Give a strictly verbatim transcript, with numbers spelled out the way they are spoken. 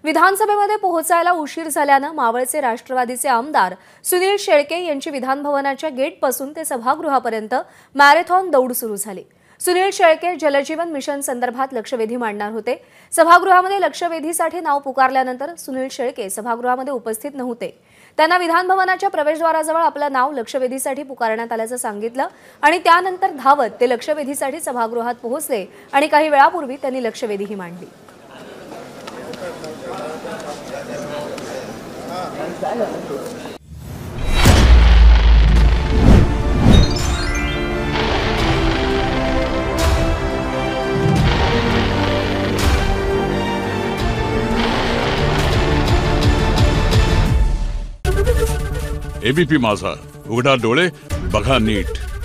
विधानसभेमध्ये पोहोचायला उशीर झाल्याने मावळचे राष्ट्रवादीचे आमदार सुनील शेळके यांची विधानभवनाच्या गेटपासून ते सभागृहापर्यंत मॅरेथॉन दौड सुरू झाली। सुनील शेळके जलजीवन मिशन संदर्भात लक्षवेधी मांडणार होते। सभागृहामध्ये लक्षवेधीसाठी नाव पुकारल्यानंतर सुनील शेळके सभागृहामध्ये उपस्थित नव्हते। त्यांना विधानभवनाच्या प्रवेशद्वाराजवळ आपलं नाव लक्षवेधीसाठी पुकारण्यात आल्याचं सांगितलं आणि त्यानंतर धावत ते लक्षवेधीसाठी सभागृहात पोहोचले आणि काही वेळापूर्वी त्यांनी लक्षवेधीही मांडली। एबीपी माझा, उघडा डोळे बघा नीट।